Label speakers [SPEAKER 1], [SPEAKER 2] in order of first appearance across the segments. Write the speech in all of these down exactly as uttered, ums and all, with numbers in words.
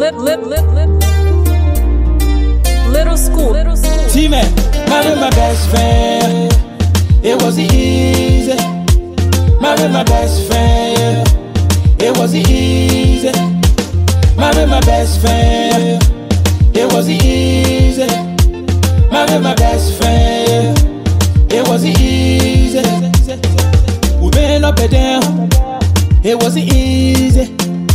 [SPEAKER 1] lip, lip, lip, lip. Little school, little school.
[SPEAKER 2] T-Man, marry my best friend. It wasn't easy. Marry my best friend. It wasn't easy. Marry my best friend. It wasn't easy. Marry my best friend. It wasn't easy. We been up and down. It wasn't easy.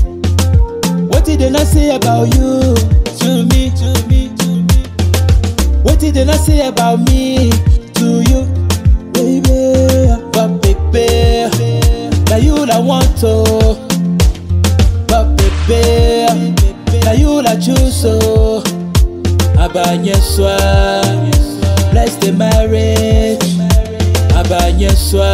[SPEAKER 2] What did they not say about you to me? To me, to me. What did they not say about me to you, baby? But baby, now you that want to. But baby, now you that choose so. Abanyeswa, bless the marriage. Abanyeswa,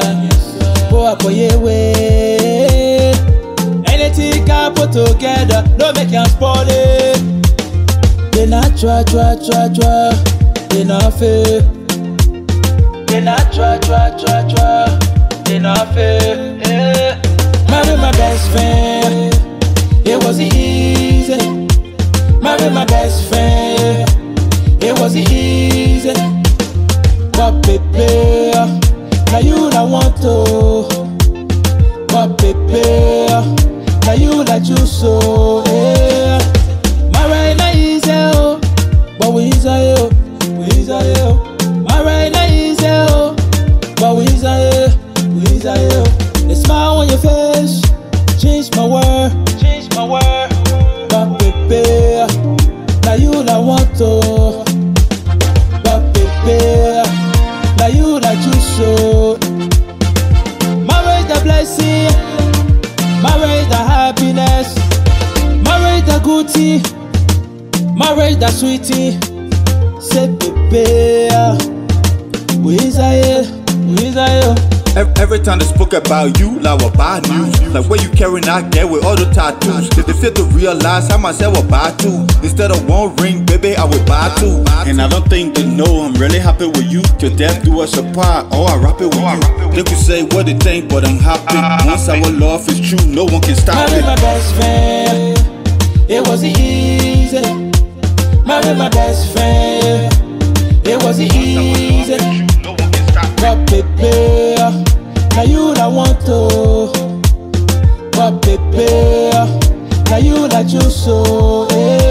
[SPEAKER 2] go up for your way. Anything can put together, don't make them spoil it. They not try, try, try, try. They not fail. They not try, try, try, try. They not fail. Yeah. Marry my best friend. It wasn't easy. Marry my best friend. It wasn't easy. But baby, now you that want to. But baby, now you that choose so. Yeah. Marry na easy, oh, but we easy, oh, we easy, oh. Marry na easy, oh, but we easy, we easy, oh. The smile on your face, change my world, change my world. But baby, now you that want to. But baby, now you that choose so. Marry the blessing, marry the happiness, marry the good tea, marry the sweetie. Say baby, we Israel, we Israel.
[SPEAKER 3] Every time they spoke about you, like what bad news. Like where you carrying out there with all the tattoos. If they fail to realize how myself will buy two. Instead of one ring, baby, I would buy two. And I don't think they know I'm really happy with you. Till death do us apart, oh I rap it with you. They could say what they think, but I'm happy. Once our love is true, no one can stop
[SPEAKER 2] Marry
[SPEAKER 3] it.
[SPEAKER 2] my best friend. It wasn't easy. Marry my best friend. It wasn't easy. But baby, now you that want to. But baby, now you that choose so. Yeah.